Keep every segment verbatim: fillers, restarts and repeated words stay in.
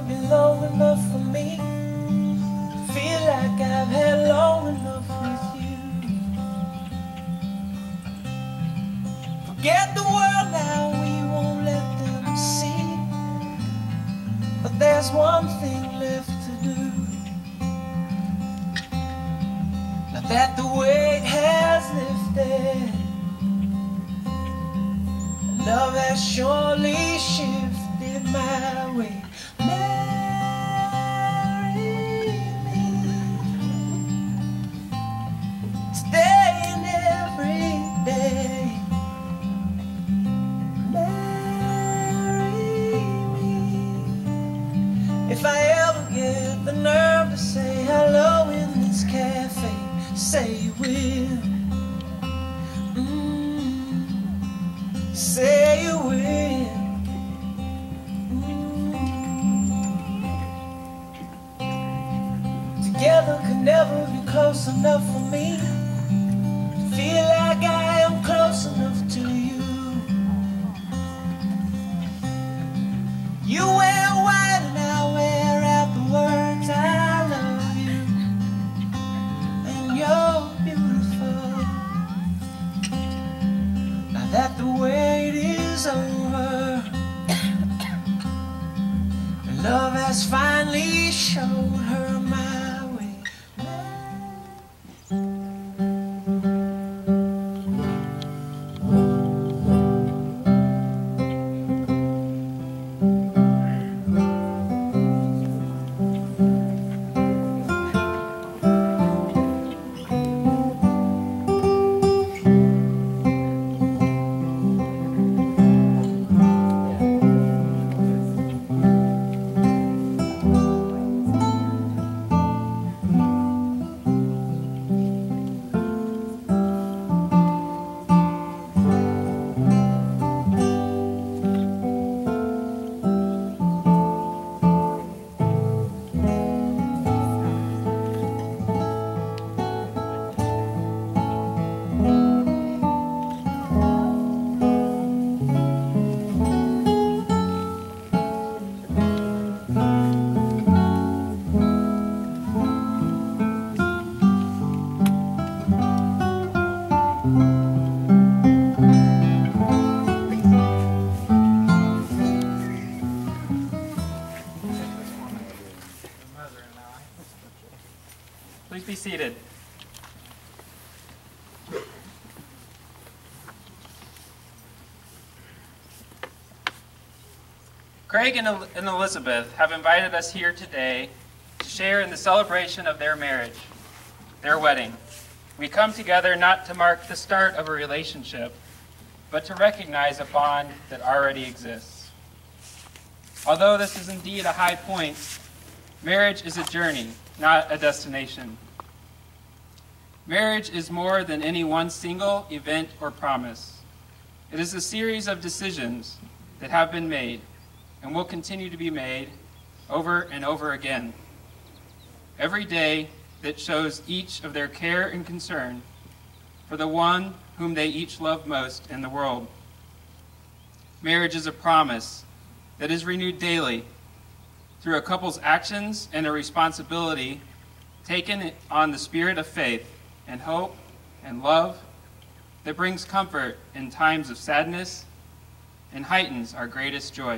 be long enough for me. Feel like I've had long enough with you. Forget the world now, we won't let them see. But there's one thing left to do. Now that the weight has lifted, love has surely shifted my way. Marry me today and every day. Marry me. If I ever get the nerve to say hello in this cafe, say you will. Say you will. Mm. Together could never be close enough for me to feel like I am close enough to you. You wear white and I wear out the words I love you, and you're beautiful. Now that the wait is over, love has finally showed her my way. Please be seated. Craig and El- and Elizabeth have invited us here today to share in the celebration of their marriage, their wedding. We come together not to mark the start of a relationship, but to recognize a bond that already exists. Although this is indeed a high point, marriage is a journey, not a destination. Marriage is more than any one single event or promise. It is a series of decisions that have been made and will continue to be made over and over again. Every day that shows each of their care and concern for the one whom they each love most in the world. Marriage is a promise that is renewed daily through a couple's actions and a responsibility taken on the spirit of faith and hope and love that brings comfort in times of sadness and heightens our greatest joy.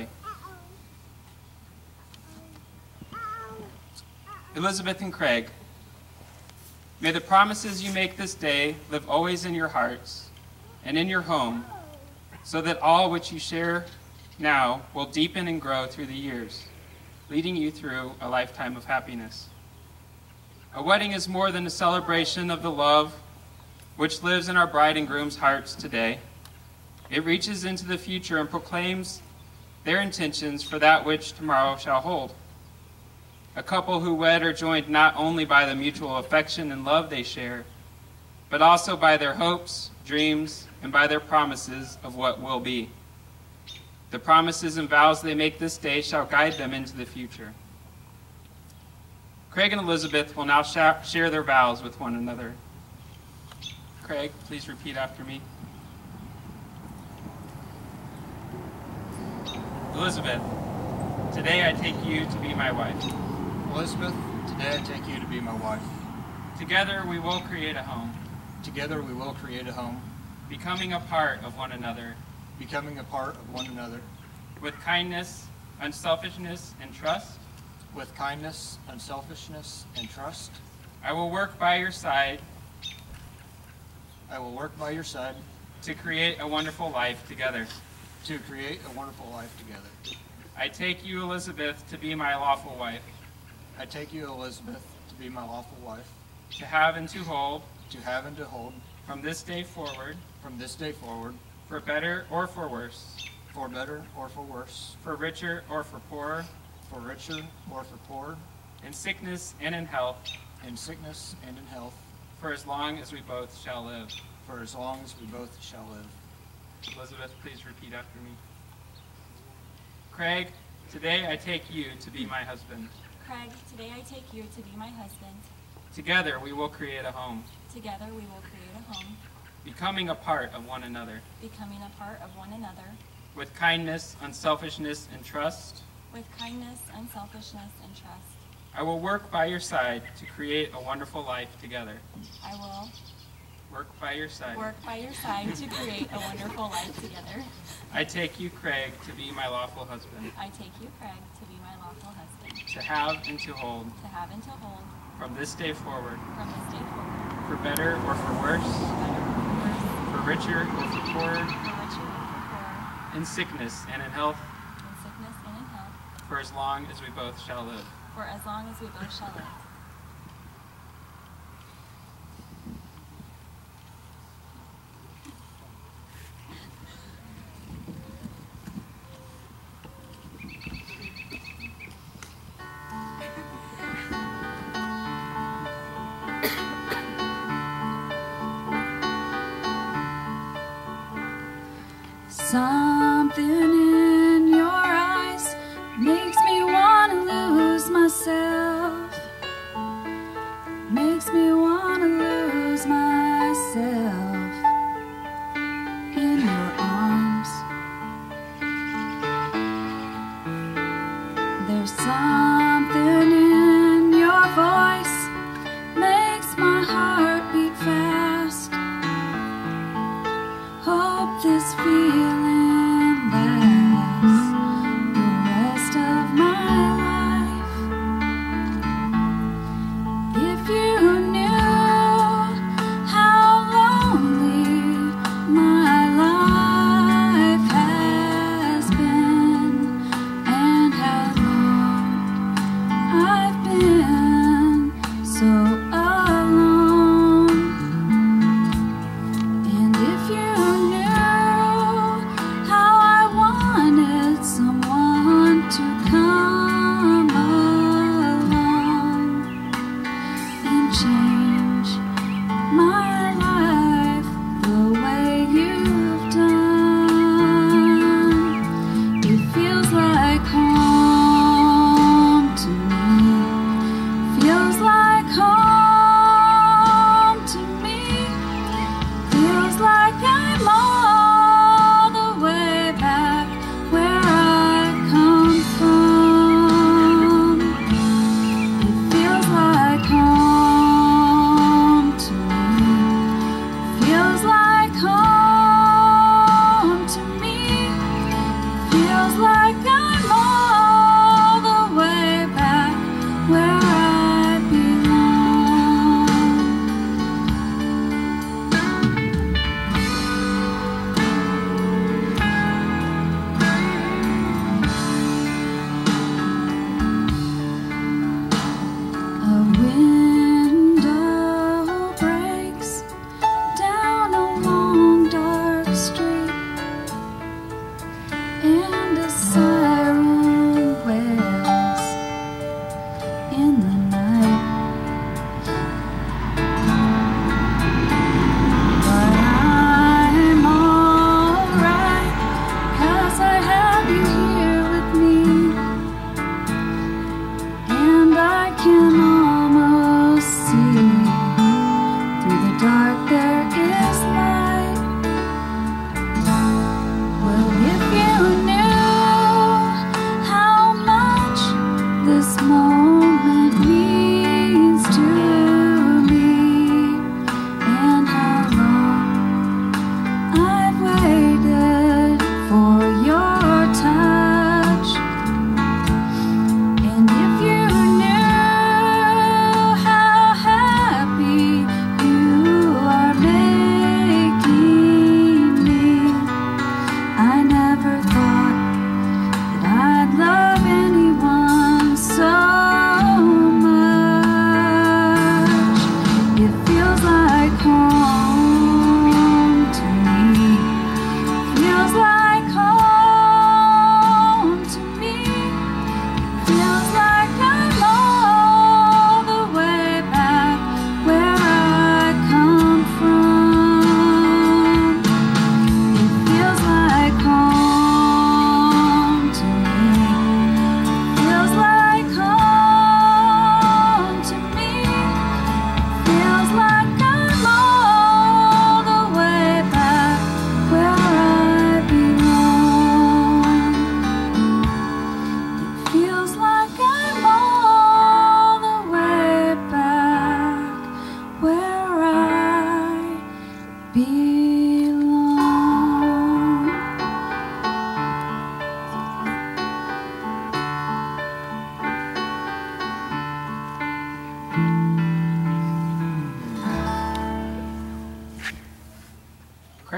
Elizabeth and Craig, may the promises you make this day live always in your hearts and in your home, so that all which you share now will deepen and grow through the years, leading you through a lifetime of happiness. A wedding is more than a celebration of the love which lives in our bride and groom's hearts today. It reaches into the future and proclaims their intentions for that which tomorrow shall hold. A couple who wed are joined not only by the mutual affection and love they share, but also by their hopes, dreams, and by their promises of what will be. The promises and vows they make this day shall guide them into the future. Craig and Elizabeth will now sh- share their vows with one another. Craig, please repeat after me. Elizabeth, today I take you to be my wife. Elizabeth, today I take you to be my wife. Together we will create a home, Together we will create a home, becoming a part of one another, becoming a part of one another, with kindness, unselfishness, and trust. with kindness, unselfishness, and trust. I will work by your side I will work by your side to create a wonderful life together. to create a wonderful life together. I take you, Elizabeth, to be my lawful wife, I take you, Elizabeth, to be my lawful wife, to have and to hold, to have and to hold, from this day forward, from this day forward, for better or for worse, for better or for worse, for richer or for poorer, for richer or for poorer, in sickness and in health, in sickness and in health, for as long as we both shall live. for as long as we both shall live. Elizabeth, please repeat after me. Craig, today I take you to be my husband. Craig, today I take you to be my husband. Together we will create a home, Together we will create a home, becoming a part of one another, becoming a part of one another, with kindness, unselfishness, and trust. with kindness, unselfishness, and trust. I will work by your side to create a wonderful life together. I will Work by your side. work by your side to create a wonderful life together. I take you, Craig, to be my lawful husband, I take you, Craig, to be my lawful husband, to have and to hold, to have and to hold, from this day forward, from this day forward, for better or for worse, for better or for worse, for richer or for poorer, for richer or for poorer, in sickness and in health, in sickness and in health, for as long as we both shall live. for as long as we both shall live. Something in your eyes makes me want to lose myself. Makes me want to lose myself in your arms. There's something in your voice makes my heart beat fast. Hope this feeling lasts the rest of my life. If you knew how lonely my life has been, and how long I've been so alone, and if you home.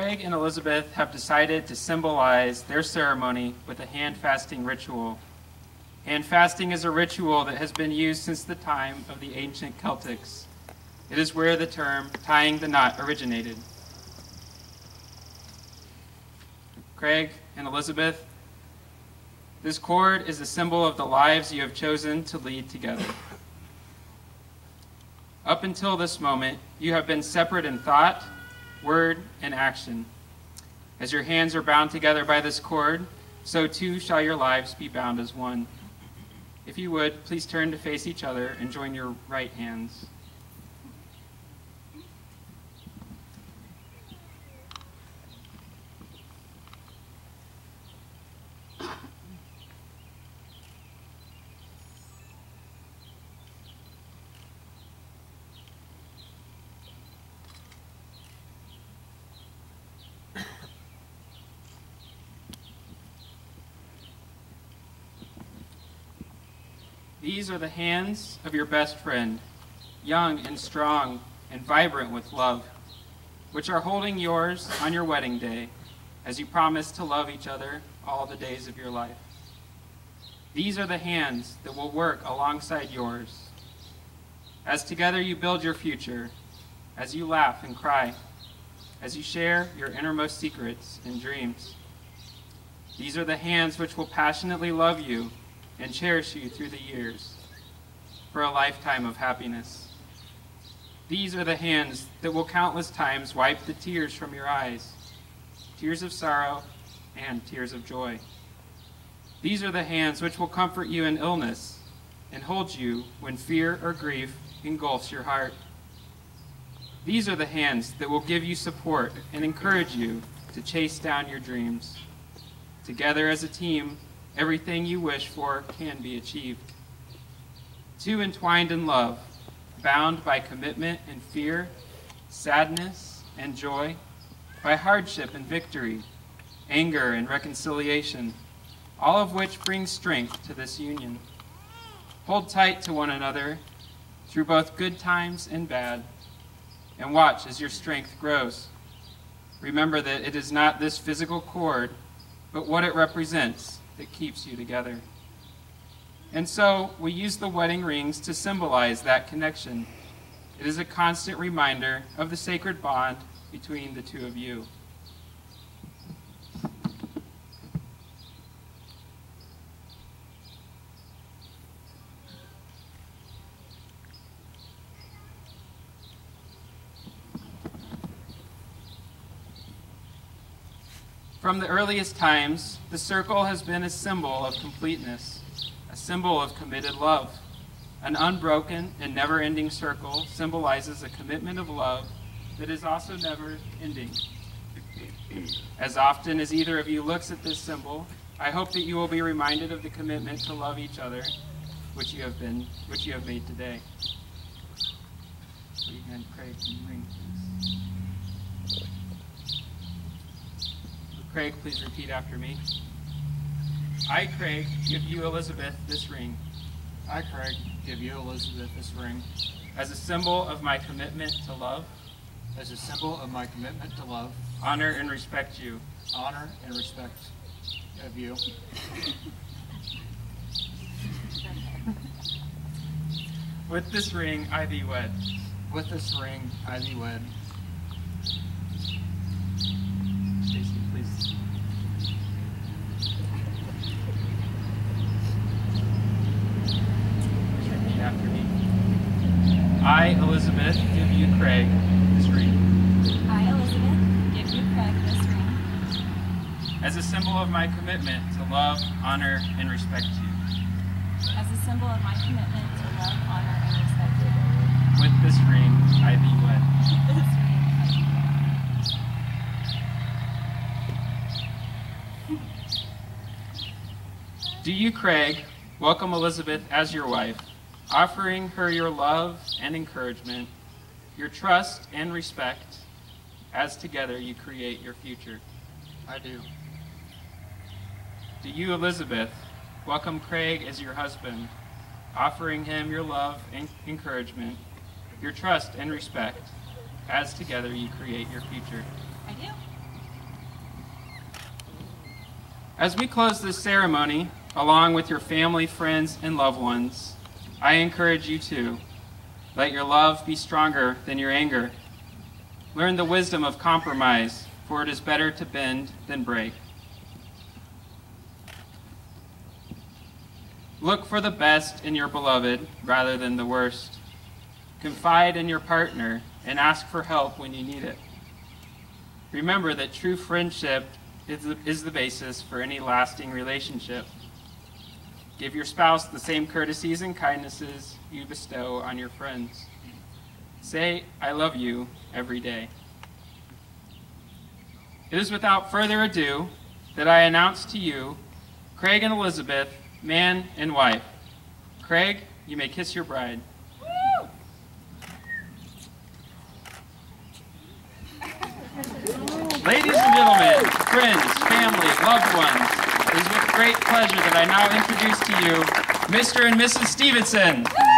Craig and Elizabeth have decided to symbolize their ceremony with a hand fasting ritual. Hand fasting is a ritual that has been used since the time of the ancient Celtics. It is where the term tying the knot originated. Craig and Elizabeth, this cord is a symbol of the lives you have chosen to lead together. Up until this moment, you have been separate in thought, word, and action. As your hands are bound together by this cord, so too shall your lives be bound as one. If you would, please turn to face each other and join your right hands. These are the hands of your best friend, young and strong and vibrant with love, which are holding yours on your wedding day as you promise to love each other all the days of your life. These are the hands that will work alongside yours, as together you build your future, as you laugh and cry, as you share your innermost secrets and dreams. These are the hands which will passionately love you and cherish you through the years for a lifetime of happiness. These are the hands that will countless times wipe the tears from your eyes, tears of sorrow and tears of joy. These are the hands which will comfort you in illness and hold you when fear or grief engulfs your heart. These are the hands that will give you support and encourage you to chase down your dreams. Together as a team, everything you wish for can be achieved. Two entwined in love, bound by commitment and fear, sadness and joy, by hardship and victory, anger and reconciliation, all of which brings strength to this union. Hold tight to one another through both good times and bad, and watch as your strength grows. Remember that it is not this physical cord, but what it represents that keeps you together. And so we use the wedding rings to symbolize that connection. It is a constant reminder of the sacred bond between the two of you. From the earliest times, the circle has been a symbol of completeness, a symbol of committed love. An unbroken and never-ending circle symbolizes a commitment of love that is also never-ending. As often as either of you looks at this symbol, I hope that you will be reminded of the commitment to love each other, which you have been, which you have made today. Will you hand Craig the ring, please? Craig, please repeat after me. I, Craig, give you, Elizabeth, this ring. I, Craig, give you, Elizabeth, this ring. As a symbol of my commitment to love. As a symbol of my commitment to love. Honor and respect you. Honor and respect of you. With this ring, I thee wed. With this ring, I thee wed. Stacy, please. Repeat after me. I, Elizabeth, give you, Craig, this ring. I, Elizabeth, give you, Craig, this ring. As a symbol of my commitment to love, honor, and respect you. As a symbol of my commitment to love, honor, and respect you. With this ring, I thee wed. This ring, I thee wed. Do you, Craig, welcome Elizabeth as your wife, offering her your love and encouragement, your trust and respect, as together you create your future? I do. Do you, Elizabeth, welcome Craig as your husband, offering him your love and encouragement, your trust and respect, as together you create your future? I do. As we close this ceremony, along with your family, friends, and loved ones, I encourage you to let your love be stronger than your anger. Learn the wisdom of compromise, for it is better to bend than break. Look for the best in your beloved rather than the worst. Confide in your partner and ask for help when you need it. Remember that true friendship is the, is the basis for any lasting relationship. Give your spouse the same courtesies and kindnesses you bestow on your friends. Say, I love you every day. It is without further ado that I announce to you Craig and Elizabeth, man and wife. Craig, you may kiss your bride. Ladies and gentlemen, friends, family, loved ones, it is with great pleasure that I now introduce to you Mister and Missus Stevenson.